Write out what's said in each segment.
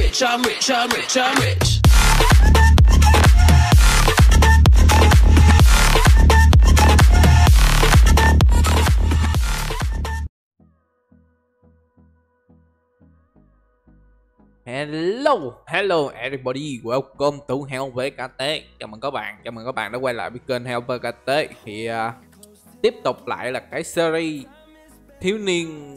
rich, I'm rich, I'm rich, I'm rich. Hello everybody, welcome to Hell VKT. Chào mừng các bạn đã quay lại với kênh Hell VKT. Thì tiếp tục lại là cái series thiếu niên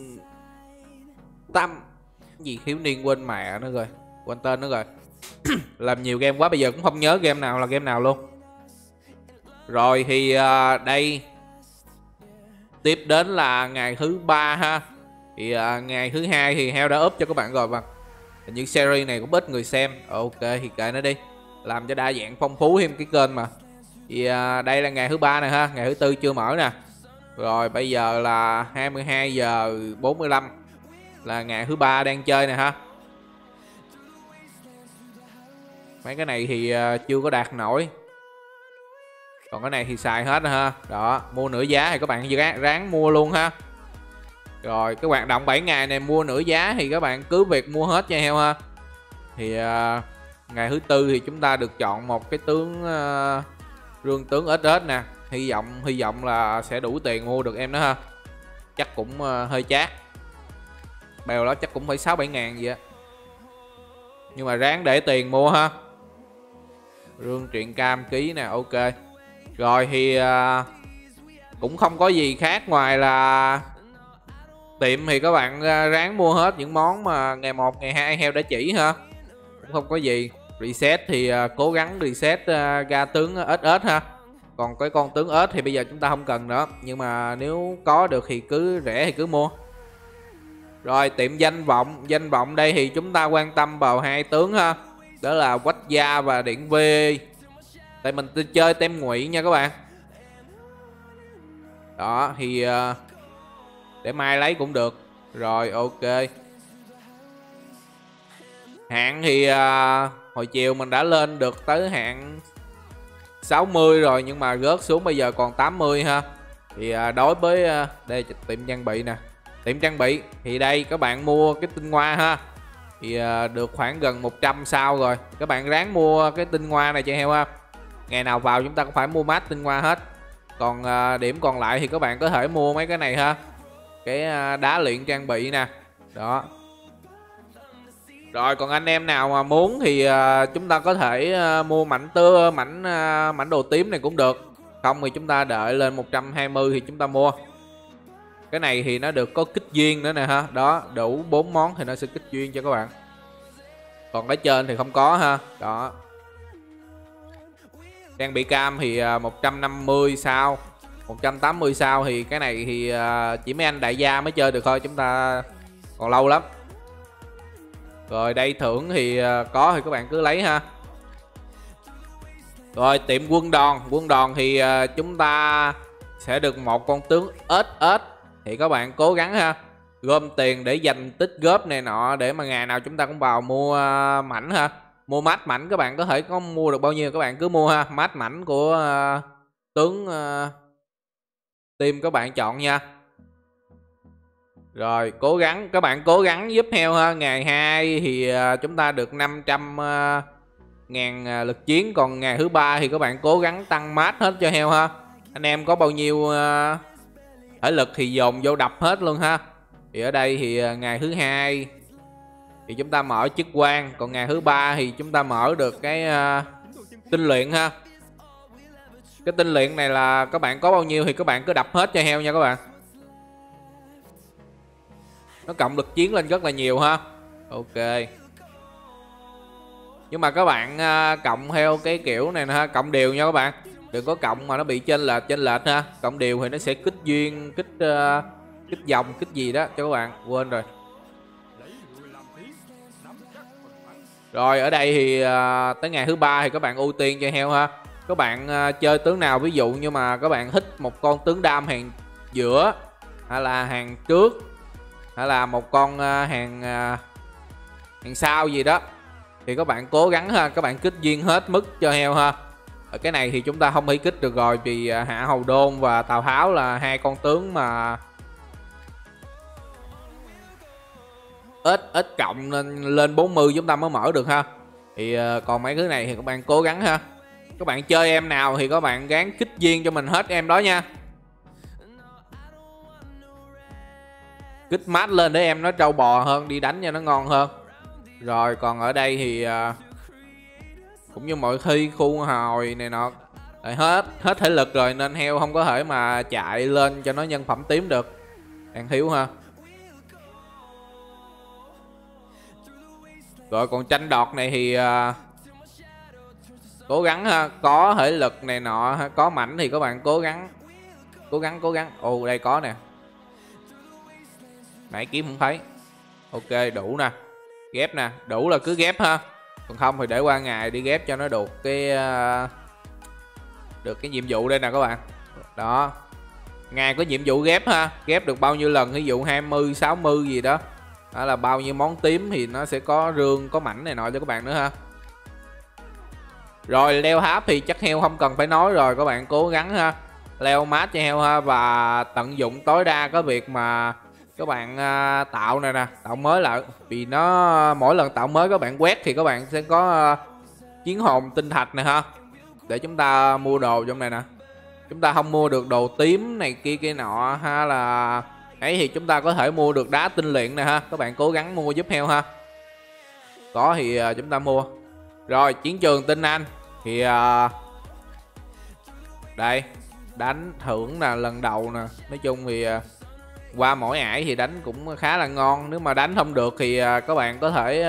thiếu niên quên mẹ nữa rồi, quên tên nữa rồi. Làm nhiều game quá bây giờ cũng không nhớ game nào là game nào luôn. Rồi thì đây tiếp đến là ngày thứ 3 ha. Thì ngày thứ 2 thì Hell đã up cho các bạn rồi, vâng. Những series này cũng ít người xem. Ok thì kệ nó đi, làm cho đa dạng phong phú thêm cái kênh mà. Thì đây là ngày thứ 3 này ha, ngày thứ 4 chưa mở nè. Rồi bây giờ là 22 giờ 45 là ngày thứ 3 đang chơi nè ha. Mấy cái này thì chưa có đạt nổi, còn cái này thì xài hết rồi ha. Đó, mua nửa giá thì các bạn ráng mua luôn ha. Rồi cái hoạt động 7 ngày này mua nửa giá thì các bạn cứ việc mua hết cho heo ha. Thì ngày thứ 4 thì chúng ta được chọn một cái tướng rương tướng SS nè. Hy vọng là sẽ đủ tiền mua được em đó ha. Chắc cũng hơi chát. Bèo đó chắc cũng phải 6-7 ngàn gì á. Nhưng mà ráng để tiền mua ha. Rương truyện cam ký nè, ok. Rồi thì cũng không có gì khác ngoài là tiệm thì các bạn ráng mua hết những món mà ngày 1, ngày 2 heo đã chỉ ha. Cũng không có gì. Reset thì cố gắng reset ra tướng SS ha. Còn cái con tướng ếch thì bây giờ chúng ta không cần nữa. Nhưng mà nếu có được thì cứ rẻ thì cứ mua. Rồi tiệm danh vọng. Danh vọng đây thì chúng ta quan tâm vào hai tướng ha. Đó là Quách Gia và Điện V. Tại mình chơi tem ngụy nha các bạn. Đó thì để mai lấy cũng được. Rồi ok. Hạng thì hồi chiều mình đã lên được tới hạng 60 rồi, nhưng mà rớt xuống bây giờ còn 80 ha. Thì đối với đây tiệm trang bị nè. Tiệm trang bị thì đây các bạn mua cái tinh hoa ha. Thì được khoảng gần 100 sao rồi. Các bạn ráng mua cái tinh hoa này cho heo ha. Ngày nào vào chúng ta cũng phải mua mát tinh hoa hết. Còn điểm còn lại thì các bạn có thể mua mấy cái này ha. Cái đá luyện trang bị nè. Đó. Rồi còn anh em nào mà muốn thì chúng ta có thể mua mảnh đồ tím này cũng được. Không thì chúng ta đợi lên 120 thì chúng ta mua. Cái này thì nó được có kích duyên nữa nè ha. Đó, đủ 4 món thì nó sẽ kích duyên cho các bạn. Còn cái trên thì không có ha. Đó. Trang bị cam thì 150 sao, 180 sao. Thì cái này thì chỉ mấy anh đại gia mới chơi được thôi, chúng ta còn lâu lắm. Rồi đây thưởng thì có thì các bạn cứ lấy ha. Rồi tiệm quân đoàn thì chúng ta sẽ được một con tướng SS. Thì các bạn cố gắng ha, gom tiền để dành tích góp này nọ, để mà ngày nào chúng ta cũng vào mua mảnh ha. Mua mát mảnh các bạn có thể có mua được bao nhiêu các bạn cứ mua ha. Mát mảnh của tướng team các bạn chọn nha. Rồi cố gắng, các bạn cố gắng giúp heo ha. Ngày 2 thì chúng ta được 500.000 lực chiến. Còn ngày thứ 3 thì các bạn cố gắng tăng mát hết cho heo ha. Anh em có bao nhiêu thể lực thì dồn vô đập hết luôn ha. Thì ở đây thì ngày thứ 2 thì chúng ta mở chức quan. Còn ngày thứ 3 thì chúng ta mở được cái tinh luyện ha. Cái tinh luyện này là các bạn có bao nhiêu thì các bạn cứ đập hết cho heo nha các bạn. Nó cộng lực chiến lên rất là nhiều ha. Ok. Nhưng mà các bạn cộng theo cái kiểu này nè ha, cộng đều nha các bạn. Đừng có cộng mà nó bị chênh lệch ha. Cộng đều thì nó sẽ kích duyên, kích dòng, kích gì đó cho các bạn. Quên rồi. Rồi ở đây thì tới ngày thứ 3 thì các bạn ưu tiên cho heo ha. Các bạn chơi tướng nào, ví dụ như mà các bạn thích một con tướng đam hàng giữa, hay là hàng trước, hay là một con hàng sau gì đó, thì các bạn cố gắng ha, các bạn kích duyên hết mức cho heo ha. Ở cái này thì chúng ta không thể kích được rồi, vì Hạ Hầu Đôn và Tào Tháo là hai con tướng mà ít cộng nên lên 40 chúng ta mới mở được ha. Thì còn mấy thứ này thì các bạn cố gắng ha. Các bạn chơi em nào thì các bạn gắng kích duyên cho mình hết em đó nha. Kích mát lên để em nó trâu bò hơn, đi đánh cho nó ngon hơn. Rồi còn ở đây thì cũng như mọi khi khu hồi này nọ hết thể lực rồi nên heo không có thể mà chạy lên cho nó nhân phẩm tím được. Đang thiếu ha. Rồi còn tranh đọt này thì cố gắng ha, có thể lực này nọ, có mảnh thì các bạn cố gắng. Ồ đây có nè. Nãy kiếm không thấy. Ok đủ nè. Ghép nè, đủ là cứ ghép ha. Còn không thì để qua ngày đi ghép cho nó được cái nhiệm vụ đây nè các bạn. Đó. Ngày có nhiệm vụ ghép ha, ghép được bao nhiêu lần, ví dụ 20, 60 gì đó. Đó là bao nhiêu món tím thì nó sẽ có rương, có mảnh này nọ cho các bạn nữa ha. Rồi leo háp thì chắc heo không cần phải nói rồi, các bạn cố gắng ha. Leo mát cho heo ha, và tận dụng tối đa cái việc mà các bạn tạo này nè, tạo mới lại. Vì nó mỗi lần tạo mới các bạn quét thì các bạn sẽ có chiến hồn tinh thạch này ha, để chúng ta mua đồ trong này nè. Chúng ta không mua được đồ tím này kia nọ ha, là ấy thì chúng ta có thể mua được đá tinh luyện nè ha. Các bạn cố gắng mua giúp heo ha. Có thì chúng ta mua. Rồi chiến trường tinh anh thì đây đánh thưởng là lần đầu nè. Nói chung thì qua mỗi ải thì đánh cũng khá là ngon. Nếu mà đánh không được thì các bạn có thể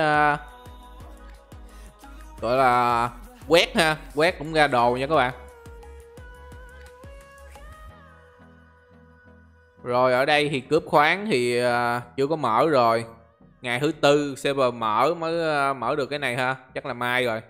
gọi là quét ha, quét cũng ra đồ nha các bạn. Rồi ở đây thì cướp khoáng thì chưa có mở rồi. Ngày thứ tư server mở mới mở được cái này ha, chắc là mai rồi.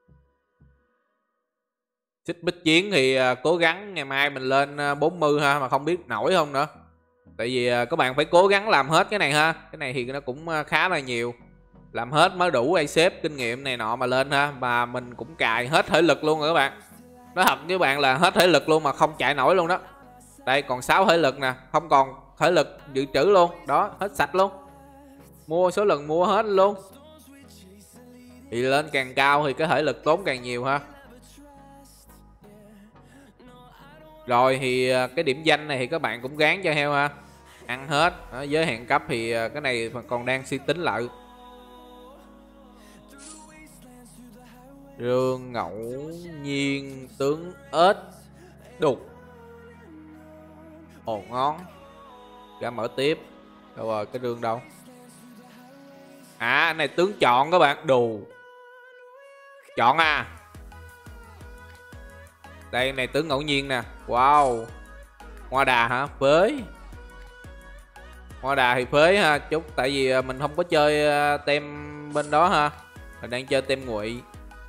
Xích bích chiến thì cố gắng ngày mai mình lên 40 ha, mà không biết nổi không nữa. Tại vì các bạn phải cố gắng làm hết cái này ha. Cái này thì nó cũng khá là nhiều. Làm hết mới đủ ai xếp kinh nghiệm này nọ mà lên ha. Mà mình cũng cài hết thể lực luôn rồi các bạn. Nói thật với các bạn là hết thể lực luôn mà không chạy nổi luôn đó. Đây còn 6 thể lực nè, không còn thể lực dự trữ luôn. Đó, hết sạch luôn. Mua số lần mua hết luôn. Thì lên càng cao thì cái thể lực tốn càng nhiều ha. Rồi thì cái điểm danh này thì các bạn cũng gán cho heo ha. Ăn hết. Đó, giới hạn cấp thì cái này còn đang suy tính lại. Rương ngẫu nhiên tướng ếch đục. Ồ ngon. Ra mở tiếp. Đâu rồi cái rương đâu? À này tướng chọn các bạn. Đù. Chọn à. Đây này tướng ngẫu nhiên nè. Wow. Hoa đà hả? Phế. Hoa đà thì phế ha. Chút tại vì mình không có chơi tem bên đó ha. Mình đang chơi tem ngụy.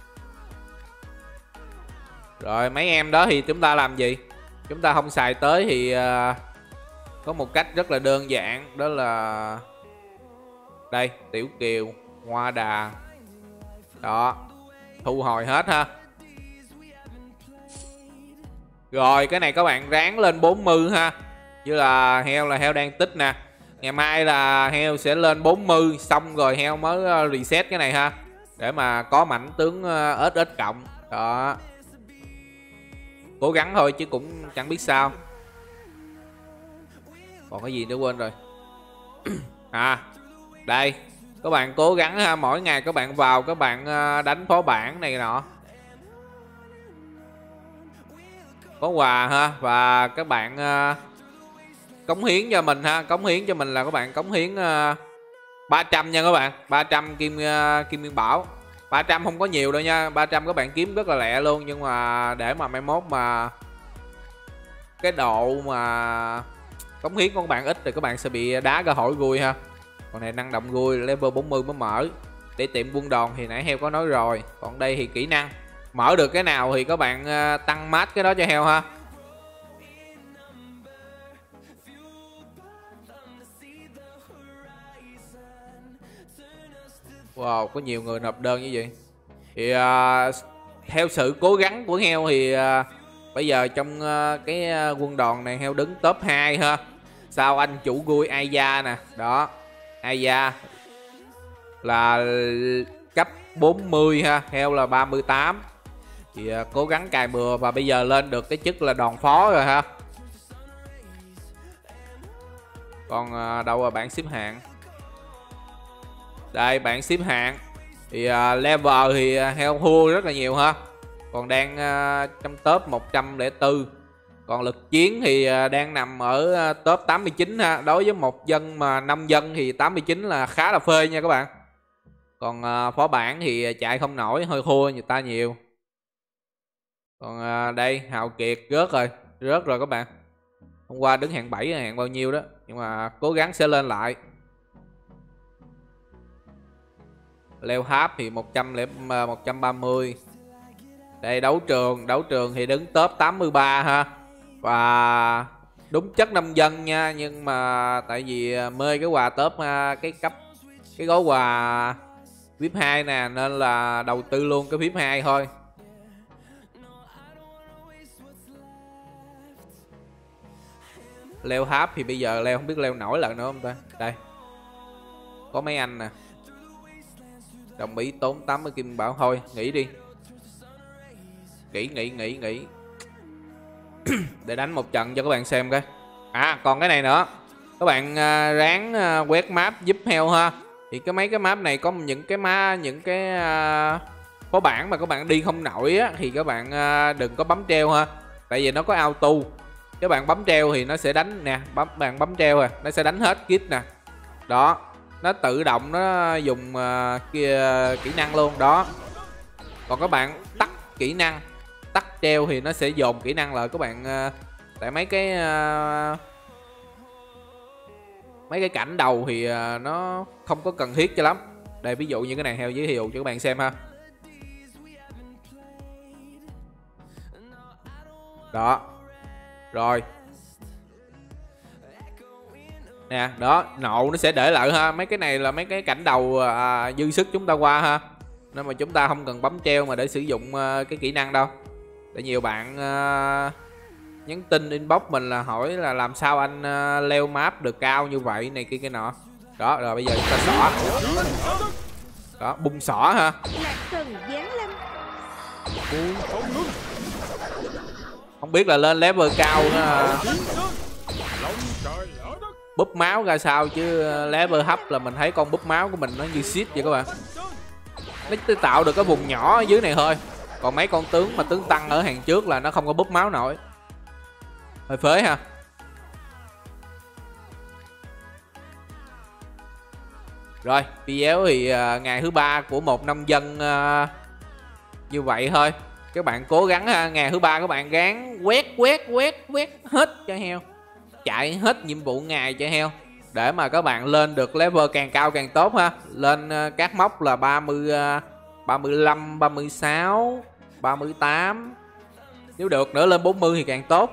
Rồi mấy em đó thì chúng ta làm gì? Chúng ta không xài tới thì có một cách rất là đơn giản. Đó là đây, tiểu kiều, hoa đà. Đó. Thu hồi hết ha. Rồi cái này các bạn ráng lên 40 ha. Như là heo đang tích nè. Ngày mai là heo sẽ lên 40. Xong rồi heo mới reset cái này ha. Để mà có mảnh tướng ít cộng. Đó. Cố gắng thôi chứ cũng chẳng biết sao. Còn cái gì nữa quên rồi. À đây. Các bạn cố gắng ha. Mỗi ngày các bạn vào các bạn đánh phó bản này nọ. Có quà ha. Và các bạn cống hiến cho mình ha. Cống hiến cho mình là các bạn cống hiến 300 nha các bạn. 300 kim nguyên bảo. 300 không có nhiều đâu nha. 300 các bạn kiếm rất là lẹ luôn. Nhưng mà để mà mai mốt mà cái độ mà cống hiến của các bạn ít thì các bạn sẽ bị đá cơ hội vui ha. Còn này năng động vui level 40 mới mở. Để tiệm quân đoàn thì nãy heo có nói rồi. Còn đây thì kỹ năng. Mở được cái nào thì các bạn tăng mát cái đó cho heo ha. Wow, có nhiều người nộp đơn như vậy. Thì theo sự cố gắng của heo thì bây giờ trong cái quân đoàn này heo đứng top 2 ha. Sau anh chủ vui Aya nè. Đó, Aya là cấp 40 ha, heo là 38. Thì cố gắng cài bừa và bây giờ lên được cái chức là đòn phó rồi ha. Còn đâu là bảng xếp hạng. Đây bảng xếp hạng. Thì level thì heo thua rất là nhiều ha. Còn đang trong top 104. Còn lực chiến thì đang nằm ở top 89 ha. Đối với một dân mà 5 dân thì 89 là khá là phê nha các bạn. Còn phó bản thì chạy không nổi, hơi thua người ta nhiều. Còn đây Hào Kiệt rớt rồi các bạn. Hôm qua đứng hạng 7 hạng bao nhiêu đó. Nhưng mà cố gắng sẽ lên lại. Leo tháp thì 130. Đây đấu trường thì đứng top 83 ha. Và đúng chất nông dân nha. Nhưng mà tại vì mê cái quà top cái gói quà VIP 2 nè, nên là đầu tư luôn cái VIP 2 thôi. Leo tháp thì bây giờ leo không biết leo nổi lần nữa không ta. Đây có mấy anh nè, đồng ý tốn 80 kim bảo thôi nghỉ đi. Nghỉ để đánh một trận cho các bạn xem cái. Còn cái này nữa, các bạn ráng quét map giúp heo ha. Thì mấy cái map này có những cái phó bản mà các bạn đi không nổi á, thì các bạn đừng có bấm treo ha. Tại vì nó có auto. Các bạn bấm treo thì nó sẽ đánh nè, bạn bấm treo rồi nó sẽ đánh hết kit nè. Đó, nó tự động nó dùng kỹ năng luôn đó. Còn các bạn tắt kỹ năng, tắt treo thì nó sẽ dồn kỹ năng lại các bạn. Tại mấy cái cảnh đầu thì nó không có cần thiết cho lắm. Đây ví dụ như cái này heo giới thiệu cho các bạn xem ha. Đó. Rồi. Nè, đó, nộ nó sẽ để lại ha. Mấy cái này là mấy cái cảnh đầu dư sức chúng ta qua ha. Nên mà chúng ta không cần bấm treo mà để sử dụng cái kỹ năng đâu. Để nhiều bạn nhắn tin inbox mình là hỏi là làm sao anh leo map được cao như vậy này kia nọ. Đó, rồi bây giờ chúng ta xỏ. Đó, bung xỏ ha. Không biết là lên level cao nó búp máu ra sao, chứ level thấp là mình thấy con búp máu của mình nó như shit vậy các bạn. Nó tạo được cái vùng nhỏ ở dưới này thôi. Còn mấy con tướng mà tướng tăng ở hàng trước là nó không có búp máu nổi. Hơi phế ha. Rồi, video thì ngày thứ 3 của một nông dân như vậy thôi. Các bạn cố gắng ha, ngày thứ 3 các bạn gắng quét hết cho heo. Chạy hết nhiệm vụ ngày cho heo. Để mà các bạn lên được level càng cao càng tốt ha. Lên các mốc là 30, 35, 36, 38. Nếu được nữa lên 40 thì càng tốt.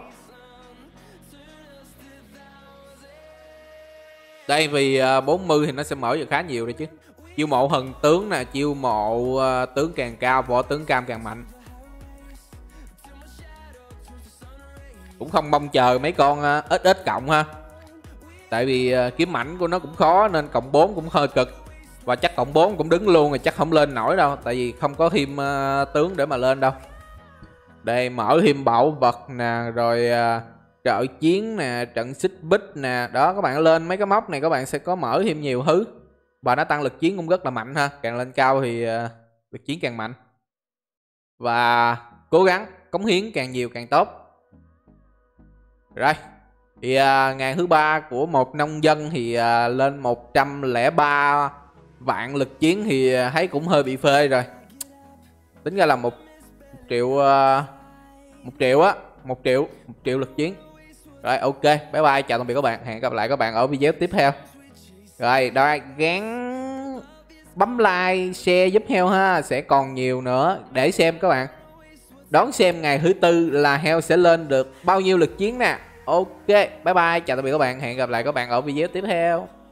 Đây vì 40 thì nó sẽ mở được khá nhiều đấy chứ. Chiêu mộ thần tướng nè, chiêu mộ tướng càng cao, võ tướng cam càng mạnh. Cũng không mong chờ mấy con ít cộng ha. Tại vì kiếm mảnh của nó cũng khó nên cộng 4 cũng hơi cực. Và chắc cộng 4 cũng đứng luôn rồi, chắc không lên nổi đâu. Tại vì không có thêm tướng để mà lên đâu. Đây mở thêm bảo vật nè, rồi trợ chiến nè, trận xích bích nè. Đó, các bạn lên mấy cái mốc này các bạn sẽ có mở thêm nhiều thứ. Và nó tăng lực chiến cũng rất là mạnh ha. Càng lên cao thì lực chiến càng mạnh. Và cố gắng cống hiến càng nhiều càng tốt. Rồi. Thì ngày thứ 3 của một nông dân thì lên 103 vạn lực chiến thì thấy cũng hơi bị phê rồi. Tính ra là 1 triệu lực chiến. Rồi ok, bye bye, chào tạm biệt các bạn. Hẹn gặp lại các bạn ở video tiếp theo. Rồi, đây gán bấm like, share giúp heo ha, sẽ còn nhiều nữa để xem các bạn. Đón xem ngày thứ 4 là heo sẽ lên được bao nhiêu lực chiến nè. Ok, bye bye, chào tạm biệt các bạn. Hẹn gặp lại các bạn ở video tiếp theo.